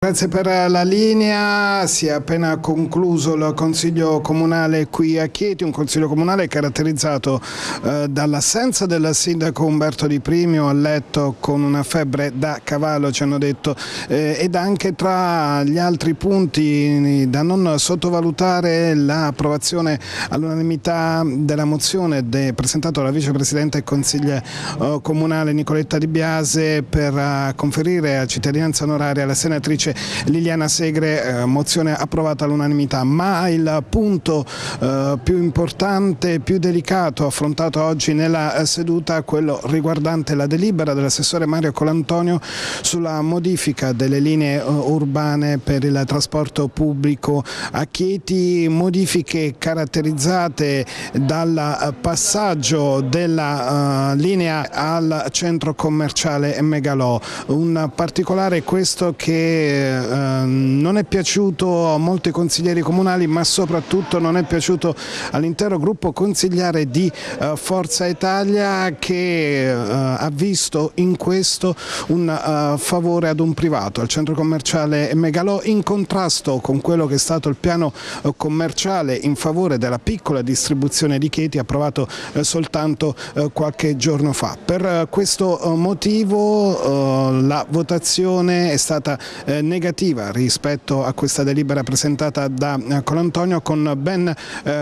grazie per la linea. Si è appena concluso il Consiglio Comunale qui a Chieti, un Consiglio Comunale caratterizzato dall'assenza del sindaco Umberto Di Primio, a letto con una febbre da cavallo, ci hanno detto, ed anche tra gli altri punti da non sottovalutare l'approvazione all'unanimità della mozione presentata dalla vicepresidente e consigliere comunale Nicoletta Di Biase per conferire a cittadinanza onoraria alla senatrice Liliana Segre, mozione approvata all'unanimità. Ma il punto più importante, più delicato affrontato oggi nella seduta, quello riguardante la delibera dell'assessore Mario Colantonio sulla modifica delle linee urbane per il trasporto pubblico a Chieti, modifiche caratterizzate dal passaggio della linea al centro commerciale Megalò, un particolare questo che non è piaciuto a molti consiglieri comunali, ma soprattutto non è piaciuto all'intero gruppo consigliare di Forza Italia, che ha visto in questo un favore ad un privato, al centro commerciale Megalò, in contrasto con quello che è stato il piano commerciale in favore della piccola distribuzione di Chieti, approvato soltanto qualche giorno fa. Per questo motivo la votazione è stata negativa rispetto a questa delibera presentata da Colantonio, con ben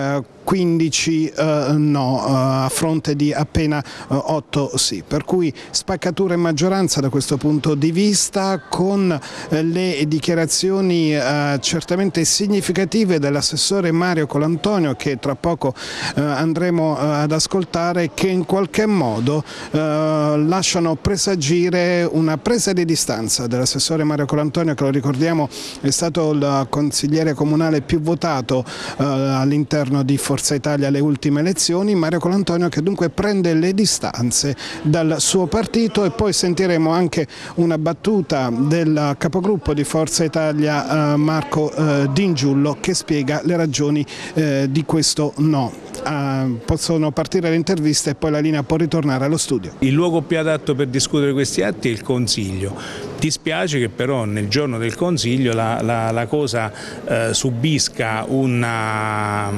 15 no a fronte di appena 8 sì, per cui spaccatura in maggioranza da questo punto di vista, con le dichiarazioni certamente significative dell'assessore Mario Colantonio, che tra poco andremo ad ascoltare, che in qualche modo lasciano presagire una presa di distanza dell'assessore Mario Colantonio, che, lo ricordiamo, è stato il consigliere comunale più votato all'interno di Forza Italia alle ultime elezioni. Mario Colantonio che dunque prende le distanze dal suo partito, e poi sentiremo anche una battuta del capogruppo di Forza Italia Marco Dingiullo, che spiega le ragioni di questo no. Possono partire le interviste e poi la linea può ritornare allo studio. Il luogo più adatto per discutere questi atti è il Consiglio. Dispiace che però nel giorno del Consiglio la cosa subisca una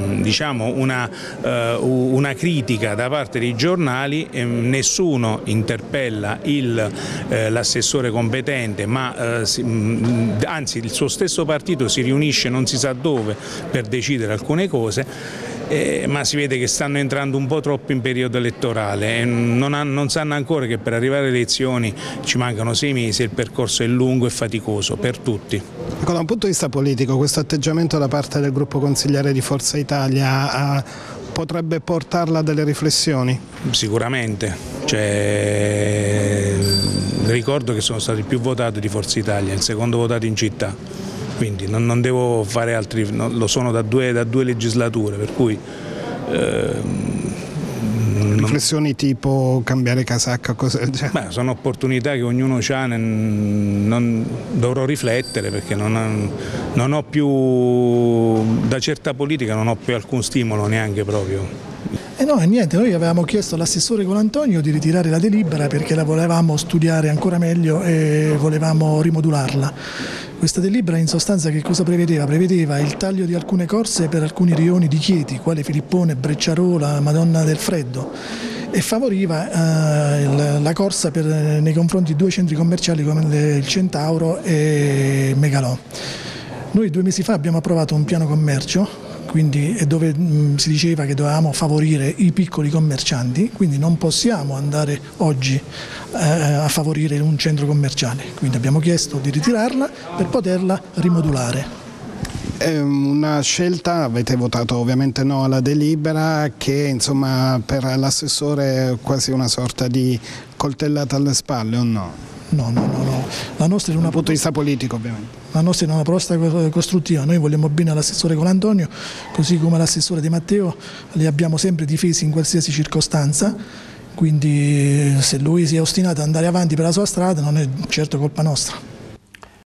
critica da parte dei giornali. Nessuno interpella l'assessore competente, ma anzi il suo stesso partito si riunisce non si sa dove per decidere alcune cose. Ma si vede che stanno entrando un po' troppo in periodo elettorale e non sanno ancora che per arrivare alle elezioni ci mancano 6 mesi e il percorso è lungo e faticoso per tutti. Ecco, da un punto di vista politico, questo atteggiamento da parte del gruppo consigliare di Forza Italia potrebbe portarla a delle riflessioni? Sicuramente. Ricordo che sono stati il più votato di Forza Italia, il secondo votato in città. Quindi non devo fare altri, lo sono da due legislature, per cui riflessioni tipo cambiare casacca, cose del genere? Sono opportunità che ognuno ha, dovrò riflettere, perché non ho più, da certa politica non ho più alcun stimolo, neanche proprio. No, niente, noi avevamo chiesto all'assessore Colantonio di ritirare la delibera perché la volevamo studiare ancora meglio e volevamo rimodularla. Questa delibera in sostanza che cosa prevedeva? Prevedeva il taglio di alcune corse per alcuni rioni di Chieti, quale Filippone, Brecciarola, Madonna del Freddo, e favoriva la corsa nei confronti di 2 centri commerciali come il Centauro e Megalò. Noi 2 mesi fa abbiamo approvato un piano commercio, quindi dove si diceva che dovevamo favorire i piccoli commercianti, quindi non possiamo andare oggi a favorire un centro commerciale, quindi abbiamo chiesto di ritirarla per poterla rimodulare. È una scelta, avete votato ovviamente no alla delibera, che insomma per l'assessore è quasi una sorta di coltellata alle spalle, o no? No. La nostra è una punto di vista politico, ovviamente. La nostra è una proposta costruttiva, noi vogliamo bene all'assessore Colantonio, così come all'assessore De Matteo, li abbiamo sempre difesi in qualsiasi circostanza, quindi se lui si è ostinato ad andare avanti per la sua strada non è certo colpa nostra.